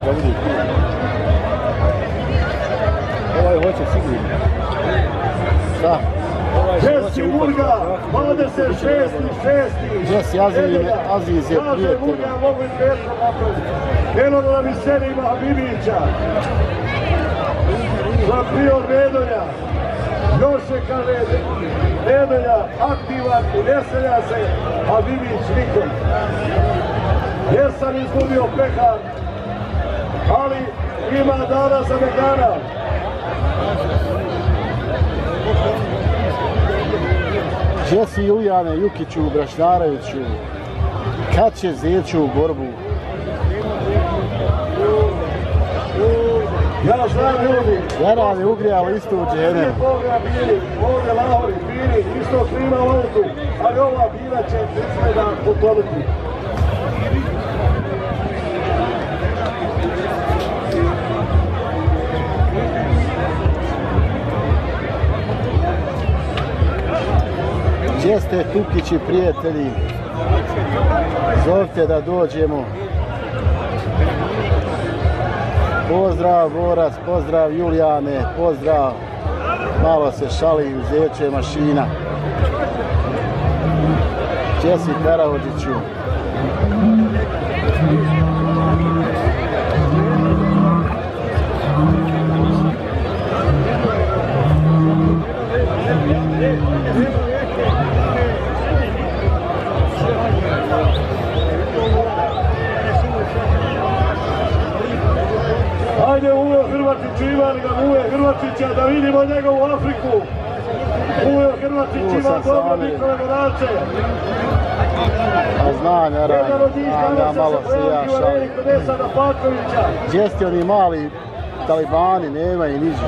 Ovaj hoće sigurno. Šta? Jesi Burga, 26.6. Jesi Aziz je prijatelj. Elovala mi Senima Habibića. Šampion Medolja. Još je, kaže, Medolja aktivan i ne selja se Habibić nikom. Jesam izgubio pehar, ali ima dana za megana. Jesi Julijane Jukiću, Brašnarajuću, kad će Zeću u borbu? Ja znam ljudi. Jaran je ugrijao istu u džene. Ovdje Lahori, Biri, isto klima u autu, ali ova bila će izgleda potoniti. Gdje ste Tukići prijatelji? Zovite da dođemo. Pozdrav Borac, pozdrav Julijane, pozdrav. Malo se šali u Zeće mašina. Gdje si Karahođiću? Ajde Ujo Hrvačić, imali ga Ujo Hrvačića, da vidimo njegovu Afriku. Ujo Hrvačić ima dobro Nikole Morače. A znam, ja malo se ja šalim. Gdje ste oni mali talibani, nema i niđe.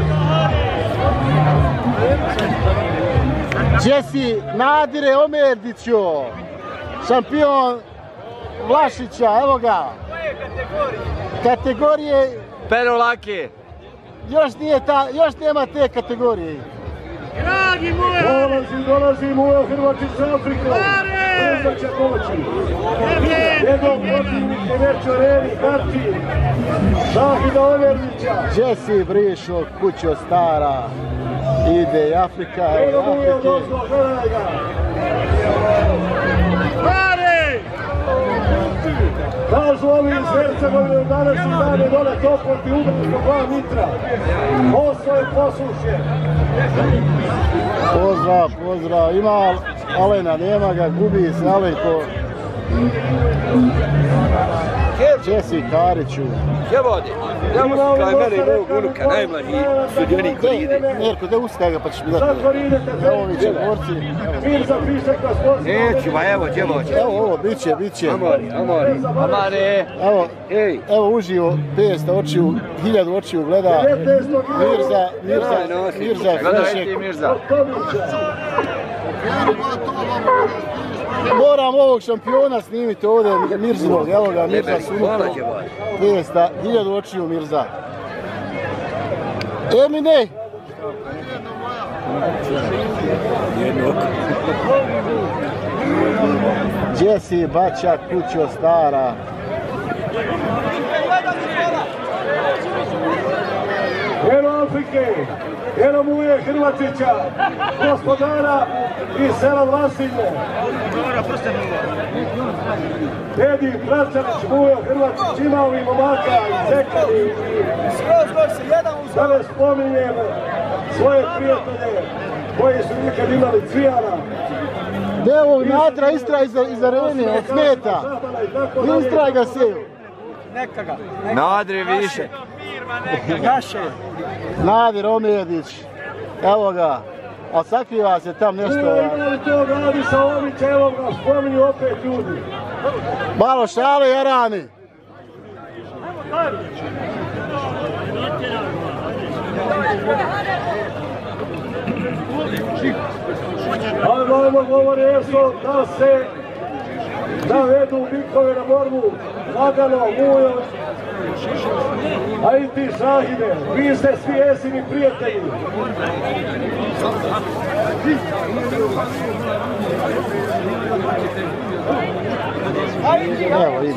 Gdje si Nadire Omerdiću, šampion Vlašića, evo ga. Kategorije... Perolake. Još nema te kategorije. Dragi moje! Dolazi Mujo Hrvačić sa Afrikom. Brzo će doći. Njegov protivnik je već u areni, Garči. Šahida Omerdića. Gdje si Brišo, kućo stara? Ide i Afrika, evo Afrike. Gledaj ga. Kažu ovi iz Herzegovine u današnji dan je dole toploti ubrzo 2 mitra. Osvo je posušje. Pozdrav. Ima Alena, nema ga, gubi se Alenko. Gdje si Kariću? Gdje vodi? Ja mu kaj mene i mojeg unuka, najmlađi sudionik Koride. Nerko, da ustaje ga pa ćeš mi dati. Evo mi će borci. Neću, ma evo, gdje vođe. Evo ovo, biće. Amare. Evo uživo, 500 očiju, 1000 očiju gleda. Mirza. Gledajte Mirza. Moram ovog šampiona snimiti ovdje, Mirzinog, evo ga, Mirza Sunuko. 1000 očiju Mirza. Emine! Gdje si bača kućo stara? Eno Afrike, eno Muje Hrvačića, gospodara iz sela Vlasinje. Edi Pračanić, Mujo Hrvačić, ima ovih momaka i Zekani. Da ne spominjem svoje prijatelje koji su nikad imali Cvijana. Gdje ovog Nadra istraj iz arene, od smeta. Istraj ga seju. Neka ga. Nadri više. Nadir Omerdić, evo ga, a sakriva se tam nešto. Imali to radi sa Omića, evo ga, spominju opet ljudi. Malo šale, Jarani. Ali malo govori Eso da se navedu bikove na borbu, lagano, Mujo. A i ti Šahide, vi ste svi Esini prijatelji. Evo ide.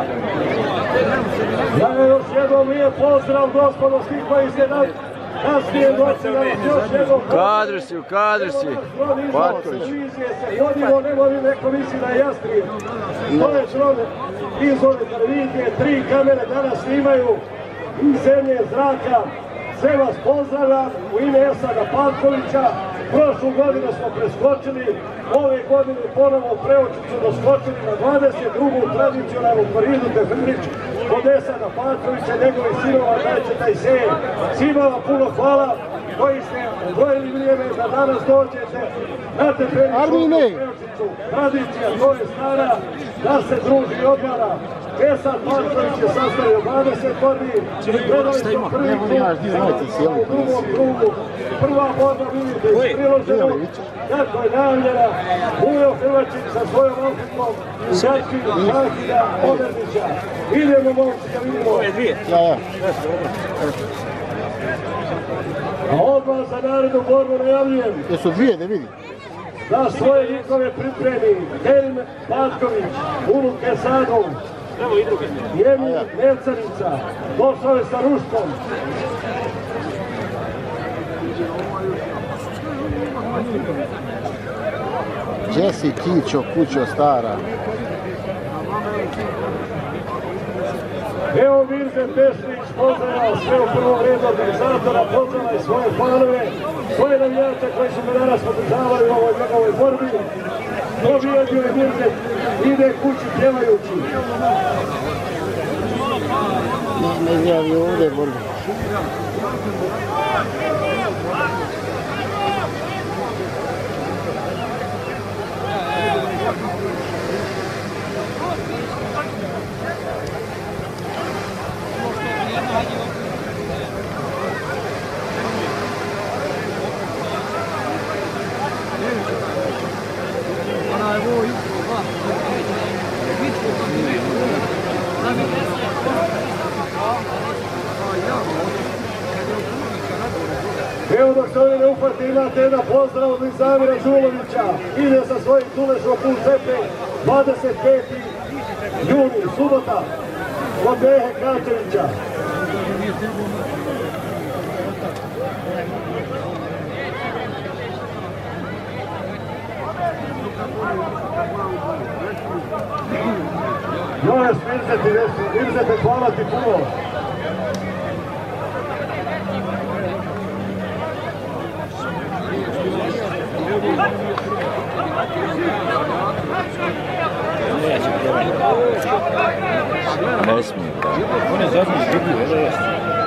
Da još jednom lijep pozdrav gospodo svih koji ste nasmijen doći da vas još jednom... U kadru si. Patković. Se hodimo, ne molim neko misli da je Jastrije. To je član iz ove televizije, 3 kamere danas snimaju iz zemlje, zraka. Sve vas pozdravljam u ime Esada Patkovića. Prošlu godinu smo preskočili, ove godine ponovo preočicu doskočili na 22. tradicionalnu Koridu Hrvačić od Esada Patkovića, njegovih sinova Garčeta i Seje. Svima vam puno hvala koji ste odvojili vrijeme da danas dođete na tepeničku preočicu. Tradicija, to je stara, da se druži i odmara. Esad Patković je sastavio 20 godina, gledali smo prvi klub u drugom krugu. Prva borba vidite iz priloženog, kako je najavljena, Mujo Hrvačić sa svojom Afrikom, Garči, Korida, Omerdića. Idemo momci da vidimo. A odmah za narednu borbu najavljujem. Jesu dvije, da vidi. Da svoje likove pripremi Kerim Patković, Uluk Esadov, Jemir Nevcanica, došao je sa Ruškom. Jesi Kićo, kućo stara. Evo Mirze Pešlić pozdravlja sve u prvom redu organizatora, pozdravlja i svoje fanove, svoje navijače koji su me danas podržavali u ovoj njegovoj borbi. Pobijedio je Mirze, ide kući pjevajući. Ne zjavi ovdje borbi. Evo dok se ovdje ne upati imate jedan pozdrav od Zamira Žulovića. Ide sa svojim Tulešom pun cepe 25. juni, subota, od Behe Kračevića. Još Mirzete, hvala ti puno. Ne smije. On je zadnji izgubio, ovo je.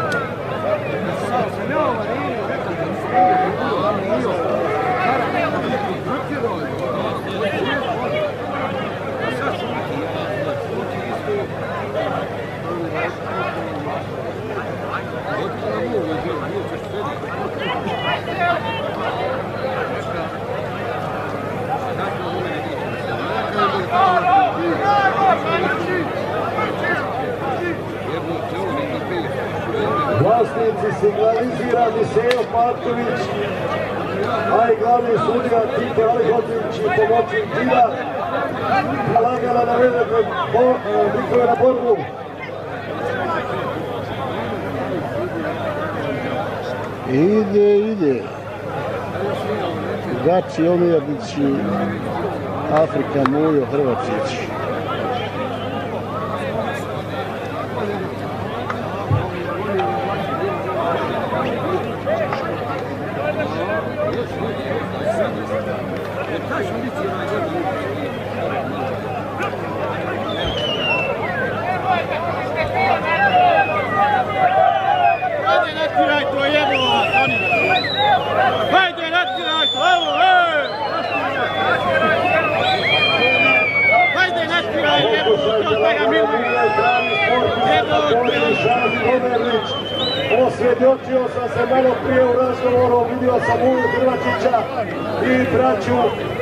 Vlasnici signalizirani Sejo Patković, a i glavni sudija Tite Alihotić i pomoćnik Tida prilagala navedene likove na borbu. Ide. Garči, Omerdić i Afrika, Mujo Hrvačić. Osvjedočio sam se malo prije u razgovoru, vidio sam Muju Hrvačića i braću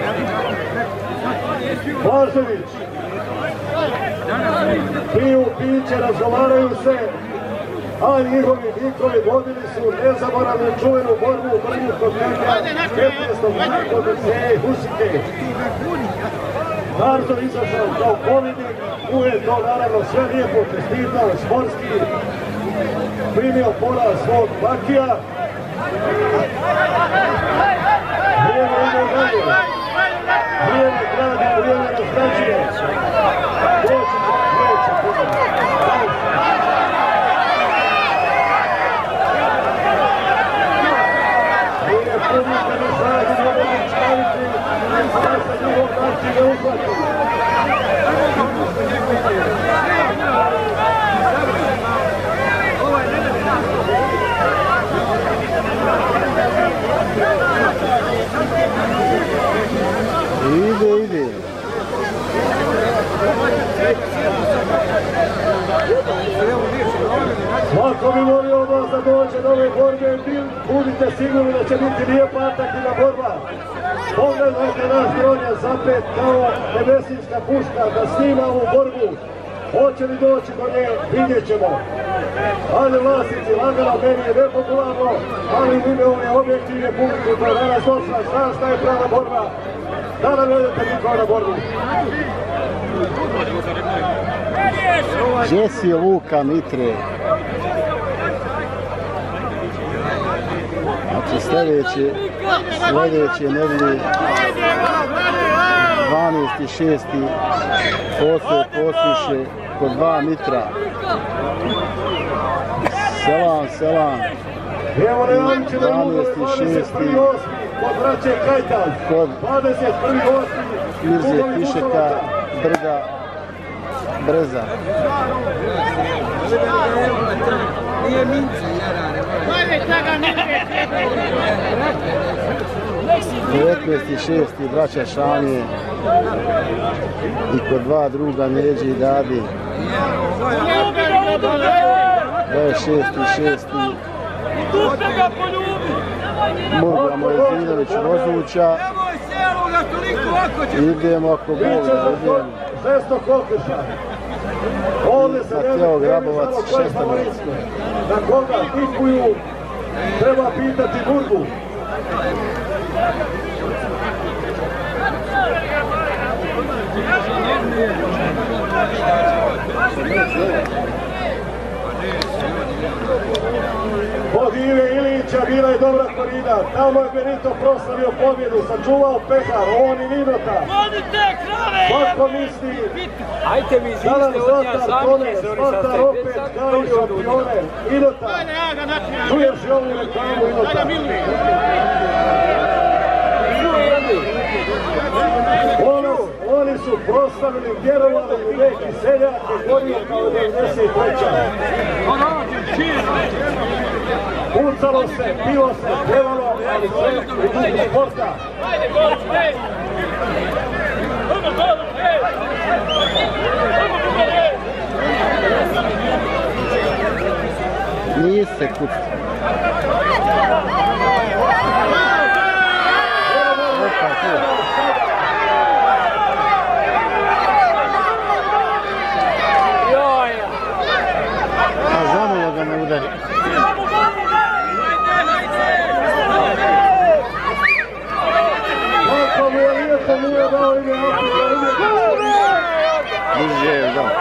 Blažević. Piju piće, razgovaraju se, a njihovi likovi vodili su nezaboravnu čuvenu borbu u brnju kod njega 15. kod Seje Husike. Nardo izašao kao pobjednik, uvijek to naravno sve lijepo čestitao, sportski, primio poraz svog bakija. Vrijeme ide dalje, vrijeme gradi, vrijeme razgrađuje. Doći će sljedeći puta. Nije publika ne znaju, ne mogu staviti, ne znaju sa njihov Garči ne uhvati. Ide. Svako bi volio od vas da dođe do ove borbe, budite sigurni da će biti lijepa atraktivna borba. Pogledajte naš dronja zapet kao nebesinska puška da snima ovu borbu. Hoće li doći do nje, vidjet ćemo. Ajde vlasnici, lagano, meni je nepopularno, ali u ime ove objektivne publike koja danas došla, zna šta je prava borba. Da nam vedete niko na borbu. Gdje si Luka Mitre? Znači sljedeće nedelje 12.6. postoje posluše kod 2 Mitra. Selam. Evo Neamčeva Luka, 21.8. kod braće Kajtan, 21.8. Mirze Pišeka, Brda, Breza. Nije minci, jarane. 19.6. braća Šanje i kod 2 druga Neđi i Dadi. 26.6. Murga Mojezinović Vozuća. Idemo ako Bog da idemo. Mateo Grabovac, Šestanac. Na koga tikuju, treba pitati Burgu. Od Ive Ilića bila je dobra korida, tamo je Benito proslavio pobjedu, sačuvao pehar, on i Ninota. Svako misli, danas Zlatar tone, Zlatar opet kao i šampione, Ninota. Čuješ i ovu reklamu Ninota? Oni su proslavili, vjerovali u neki seljak i gorio kao 93. Pucalo se, pilo se, pjevalo, ali sve u duhu sporta. Nije se kući. A zamalo ga ne udari. Kako mu je lijepo, mu je dao ime Afrika. Bliže je, da.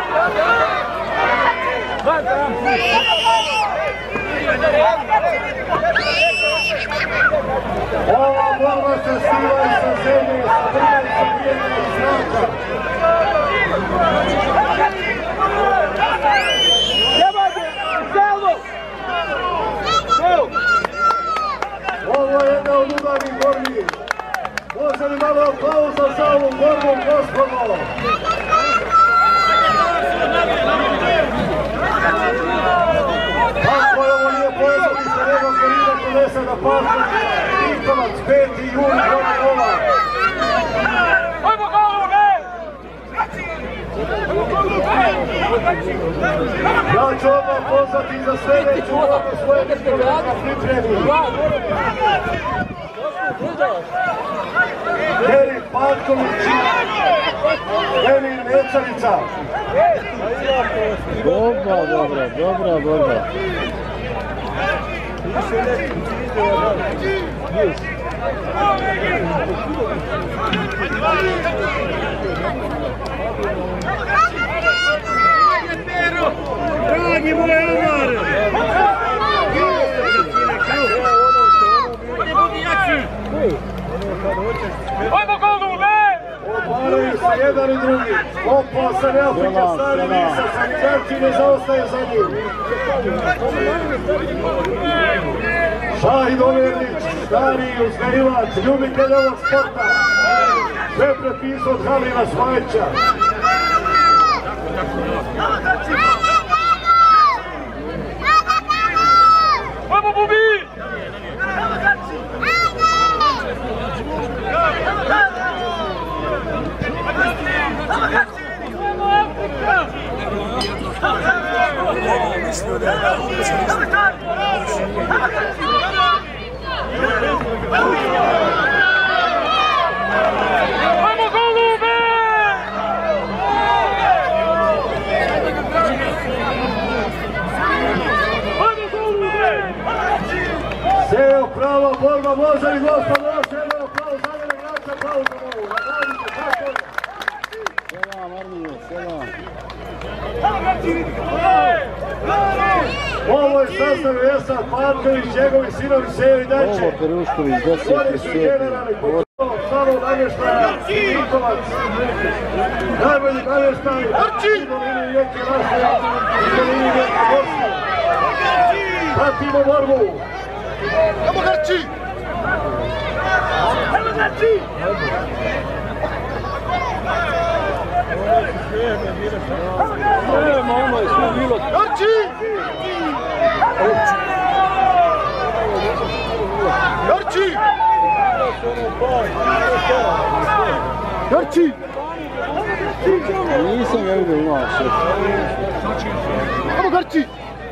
Ova borba se stiva i sa zemlje, sa brne, sa vijene i znaka. Ovo je jedna od udarnih borbi. Može li malo aplauza za ovom borbom, gospodo? Ako je ovo nije poezat i se nego Korida ponese na parku, Vidikovac, 5. juni, ova. Ja ću odmah pozvati za sljedeću borbu svoje kolega pripremi. Eri Panković, Emil Mečarica. Dobra, dobra, dobra borba. Dragi moj Omar! Ajmo golu, ne! Odvaraju se jedan i drugi. Opa se Afrika stari Nisa, Garči ne zaostaje za njim. Šahid Omerdić, stari uzgajivač, ljubitelj ovog sporta. Sve prepisao od Halina Smajića. Ajmo Bubi! Ajmo golube! Ajmo golube! Seo prava borba, može li gospod, još jedan aplauz za mene igrača, aplauz za mogu. Nagradite, tako je. Selam, Armiju, selam. Ovo je sastav Esad Marković, njegovi sinovi Sevi Dače. Ovo Perušković, 10. Oni su generalni samo namještaja Vidikovac. Najbolji namještaj u dolini rijeke naše, u dolini rijeke Bosne. Pratimo borbu. Ajmo Garči! Ajmo Garči! Garči! Garči! Garči! Nisam ga vidio imao sve. Ajmo Garči!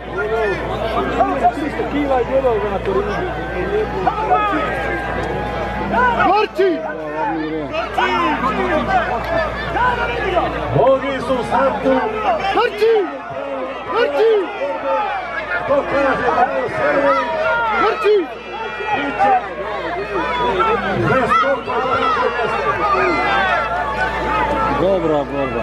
Garči! Mnogi su u startu. Garči! Garči! To kaže Dano Servović. Garči! Biće bez toga Dobra borba.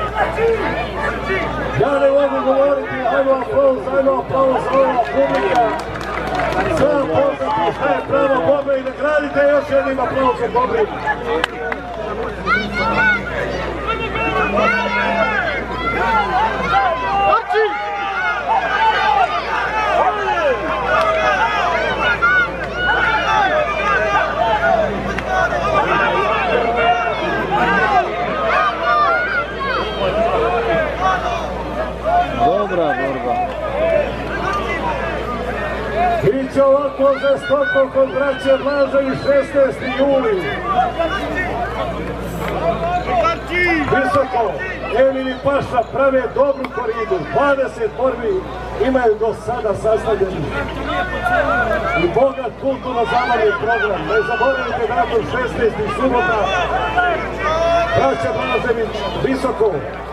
ja ne mogu govoriti, ajmo aplauz za ova publika. Sam poznati šta je prava borba i nagradite još jednim aplauzom dobrim. Garči! Dobra borba. Biće ovako žestoko kod braće Blaževi 16. juli. Visoko, Emil i Paša prave dobru koridu. 20 borbi imaju do sada sastavljeni. I bogat kulturno-zabavni program. Ne zaboravite datum 16. subota. Braća Blažević, Visoko.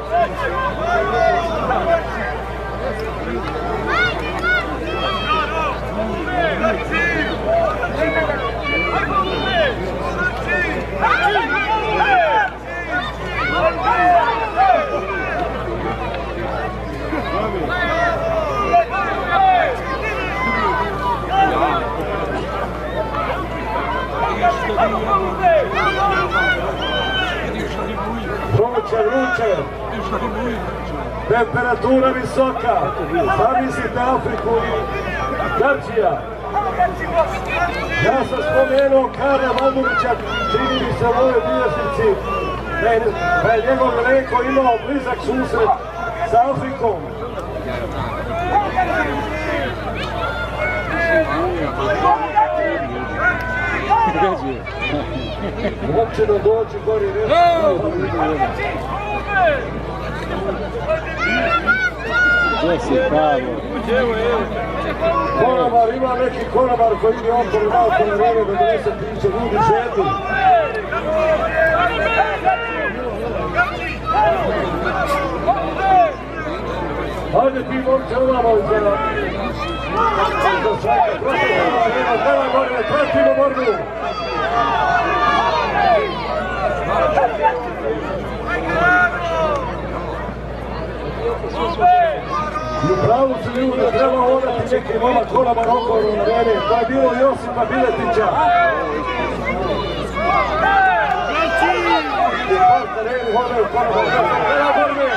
Vruće, temperatura visoka, zamislite Afriku i Garčija. Ja sam spomenuo Karla Valdovića, čini mi se u ovoj bilježnici, da je njegov Leko imao blizak susret sa Afrikom. Uopće da dođi gori Gdje si Pavlo? Konobar, ima neki konobar koji ide okolo na okolo vreme da donese piće, ljudi žedu. Hajde ti momče ovamo za svaka protiv, nema borbe, pratimo borbu. I u pravu su ljudi, treba odati neki momak kola Marokoru na vreme, to je bilo Josipa Biletića. I partneri hodaju kola Marokoru, nema borbe.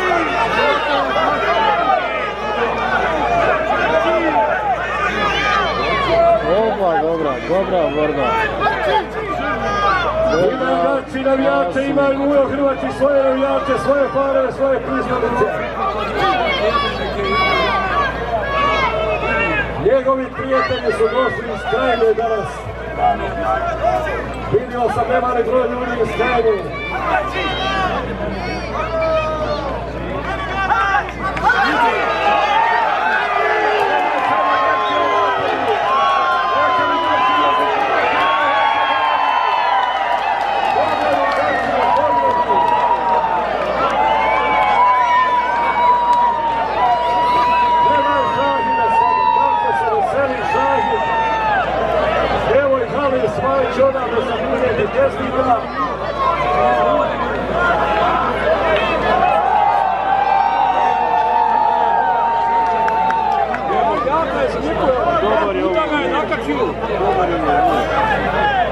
Dobra borba. Ima Garči navijače, ima i Mujo Hrvačić svoje navijače, svoje fanove, svoje pristanice. Njegovi prijatelji su došli iz Krajine danas. Vidio sam nemali broj ljudi iz Krajine. Smajić odavde sa prijeti tjesnika. Dobar je ovo.